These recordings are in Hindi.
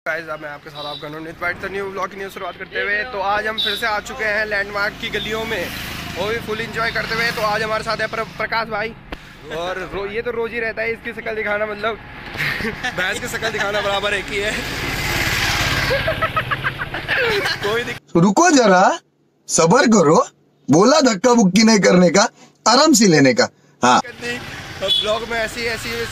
गाइस, अब मैं आपके साथ आपका नवनीत पाइट तो न्यू ब्लॉग की न्यूज़ शुरुआत करते हुए तो आज हम फिर से आ चुके हैं लैंडमार्क की गलियों में, वो भी फुल एंजॉय करते हुए। तो आज हमारे साथ है प्रकाश भाई, और ये तो रोज ही रहता है, इसकी शक्ल दिखाना मतलब भैंस की शक्ल दिखाना बराबर एक ही है। कोई रुको जरा, सबर करो, बोला धक्का बुक्की नहीं करने का, आराम से लेने का। हाँ, ब्लॉग में ऐसी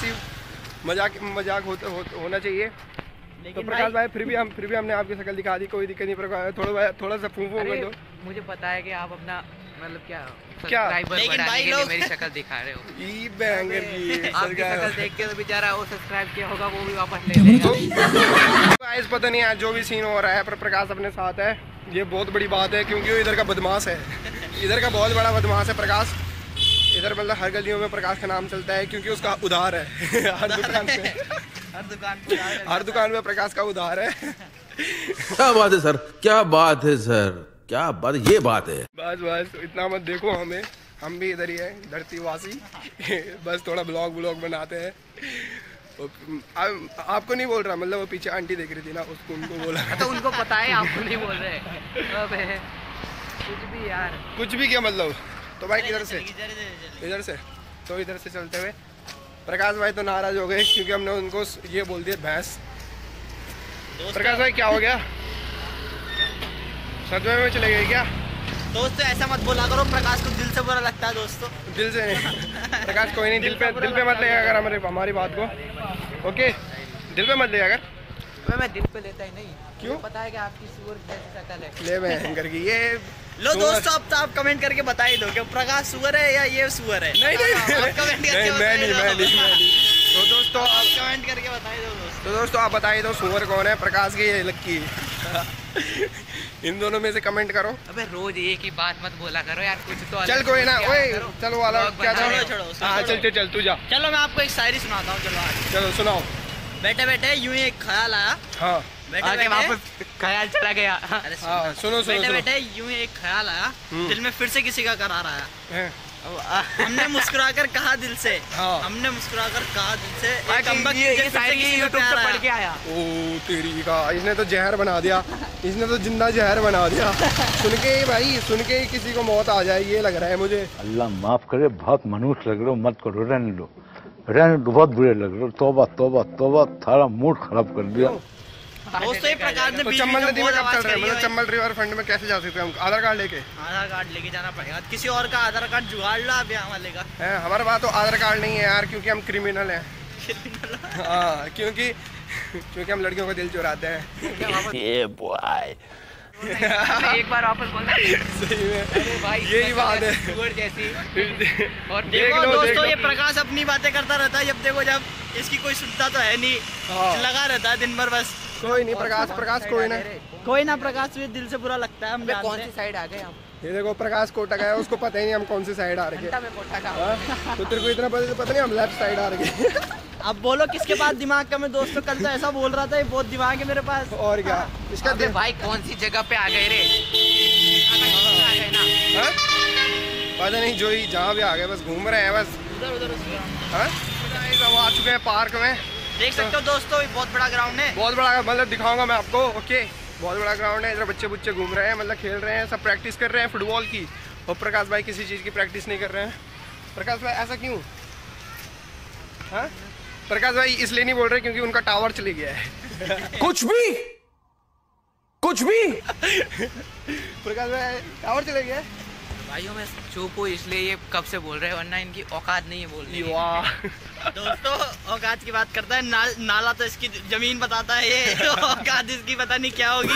मजाक होना चाहिए। तो प्रकाश भाई फिर भी हमने आपकी शक्ल दिखा दी, कोई दिक्कत नहीं। थोड़ा सा फूफू कर दो। मुझे पता है कि आप अपना मतलब क्या लेकिन भाई लोग मेरी शक्ल दिखा रहे हो। आपकी शक्ल देख के तो बेचारा वो सब्सक्राइब किया होगा वो भी वापस ले लेगा। गाइस पता नहीं आज जो भी सीन हो रहा है पर प्रकाश अपने साथ है, ये बहुत बड़ी बात है क्योंकि वो इधर का बदमाश है, इधर का बहुत बड़ा बदमाश है प्रकाश। इधर मतलब हर गलियों में प्रकाश का नाम चलता है क्योंकि उसका उधार है। हर दुकान पे प्रकाश का उधार है। क्या बात है सर, क्या बात है सर, क्या बात, ये बात है। बस इतना मत देखो हमें, हम भी इधर ही है धरतीवासी। बस थोड़ा ब्लॉग बनाते हैं। आपको नहीं बोल रहा, मतलब वो पीछे आंटी देख रही थी ना, उसको उनको बोला। तो उनको पता है, आपको नहीं बोल रहे। कुछ भी यार, कुछ भी क्या मतलब। तो भाई इधर से तो इधर से चलते हुए प्रकाश भाई तो नाराज हो गए क्योंकि हमने उनको ये बोल दिया भैंस। प्रकाश भाई क्या हो गया, सदमे में चले गए क्या? दोस्तों ऐसा मत बोला करो, प्रकाश को दिल से बुरा लगता है दोस्तों। दिल से नहीं प्रकाश, कोई नहीं, दिल पे मत लेगा अगर हमारी बात को। ओके, दिल पे मत लेगा अगर। मैं दिल पे लेता ही नहीं। क्यों? पता है कि आपकी सुअर जैसी शक्ल है। ले मैं करके ये लो दोस्तों, अब तो आप कमेंट करके बता ही दो कि प्रकाश सुअर है या ये सुअर है। नहीं मैं नहीं। तो दोस्तों आप कमेंट करके बताइए दो दोस्तों आप बताइए दो सुअर कौन है, प्रकाश की या लक्की? इन दोनों में से कमेंट करो। अबे रोज एक ही बात मत बोला करो यार, कुछ तो चल कोई ना, ओए चलो वाला क्या था। हाँ चल तू जा। चलो मैं आपको एक शायरी सुनाता हूँ। चलो सुनाओ। बैठे बैठे यूं ही एक ख्याल आया। हाँ, बैठे वापस ख्याल चला गया। हाँ, सुनो। बैठे यूं ही एक ख्याल आया, दिल में फिर से किसी का करार आया। हमने मुस्कुराकर कहा दिल से, हमने मुस्कुराकर कहा दिल से, ये शायरी यूट्यूब पे पढ़ के आया। ओ तेरी का, इसने तो जहर बना दिया, इसने तो जिंदा जहर बना दिया। सुन के किसी को मौत आ जाए ये लग रहा है मुझे। अल्लाह माफ करे, बहुत मनुष्य लग रहे हो, मत करो, रहने दो, बहुत बुरे लग रहे हो। तौबा थारा मूड खराब कर दिया। दोस्तों ये प्रकाश ने चंबल नदी में कब चल रहे हैं, मतलब चंबल रिवर फ्रंट में कैसे जा सकते हैं हम? आधार कार्ड लेके जाना पड़ेगा, किसी और का आधार कार्ड जुगाड़ लो आप यहाँ वाले का। है हमारे पास तो आधार कार्ड नहीं है यार, क्योंकि हम क्रिमिनल हैं। हाँ, क्योंकि हम लड़कियों का दिल चुराते हैं। ये बॉय एक बार वापस बोलना। सही में भाई यही बात है जैसी। और देखो दोस्तों ये प्रकाश अपनी बातें करता रहता है, जब इसकी कोई सुनता तो है नहीं, लगा रहता है दिन भर बस। कोई नहीं प्रकाश कोई ना प्रकाश तुझे दिल से बुरा लगता है, हम कौन सी साइड आ गए हम? ये देखो प्रकाश कोटा का है, उसको पता ही नहीं हम कौन सी साइड आ रहे हैं। तो तेरे को इतना पता नहीं हम लेफ्ट साइड आ रहे हैं। अब बोलो किसके पास दिमाग कम है दोस्तों, कल तो ऐसा बोल रहा था ये बहुत दिमाग है मेरे पास। और क्या इसका भाई कौन सी जगह पे आ गए रे? आ गए ना, पता नहीं, जो ही जहाँ भी आ गए बस घूम रहे हैं बस उधर। हम आ चुके हैं पार्क में, देख सकते हो दोस्तों, ये बहुत बड़ा ग्राउंड है, बहुत बड़ा, मतलब दिखाऊंगा मैं आपको। ओके, बहुत बड़ा ग्राउंड है, इधर बच्चे घूम रहे हैं, मतलब खेल रहे हैं, सब प्रैक्टिस कर रहे हैं फुटबॉल की। और प्रकाश भाई किसी चीज़ की प्रैक्टिस नहीं कर रहे हैं। प्रकाश भाई ऐसा क्यों? हाँ, प्रकाश भाई इसलिए नहीं बोल रहे क्योंकि उनका टावर चले गया है। कुछ भी प्रकाश भाई टावर चले गया है। भाइयों में चुप हो इसलिए ये कब से बोल रहे हैं, वरना इनकी औकात नहीं है बोलने की। वाह दोस्तों औकात की बात करता है, नाला तो इसकी जमीन बताता है, ये औकात इसकी पता नहीं क्या होगी।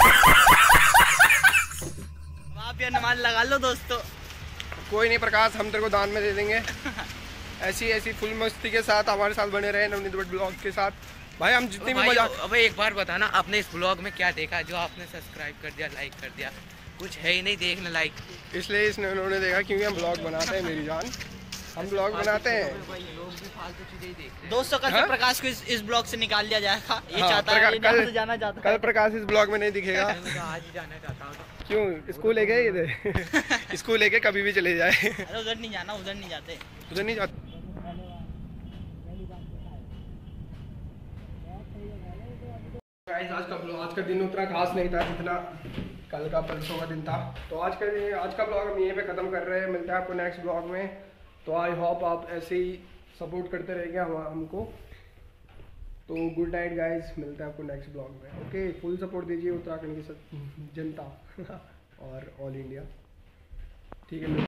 आप ये नमाज लगा लो दोस्तों। कोई नहीं प्रकाश, हम तेरे को दान में दे देंगे। ऐसी फुल मस्ती के साथ हमारे साथ बने रहे नवनीत भट्ट ब्लॉग के साथ। भाई हम जितनी भी मजा। अब एक बार बताना, आपने इस ब्लॉग में क्या देखा जो आपने सब्सक्राइब कर दिया, लाइक कर दिया? कुछ है ही नहीं देखने लाइक। इसलिए उन्होंने देखा क्योंकि हम ब्लॉग बनाते हैं मेरी जान, हम ब्लॉग बनाते हैं। लोग भी फालतू चीजें ही देखते हैं। दोस्तों कल प्रकाश को इस ब्लॉग से निकाल दिया जाएगा, ये चाहता है, ये जाना चाहता है। कल प्रकाश इस ब्लॉग में नहीं दिखेगा। आज ही जाना चाहता हूँ। क्यों? स्कूल लेके इधर स्कूल लेके कभी भी चले जाए। अरे उधर नहीं जाना, उधर नहीं जाते। गाइस आज का दिन उतना खास नहीं था जितना कल का परसों का दिन था। तो आज का ब्लॉग हम यहीं पे ख़त्म कर रहे हैं। मिलते हैं आपको नेक्स्ट ब्लॉग में। तो आई होप आप ऐसे ही सपोर्ट करते रहेंगे हमको। तो गुड नाइट गाइस, मिलते हैं आपको नेक्स्ट ब्लॉग में। ओके, फुल सपोर्ट दीजिए उत्तराखंड की जनता और ऑल इंडिया। ठीक है।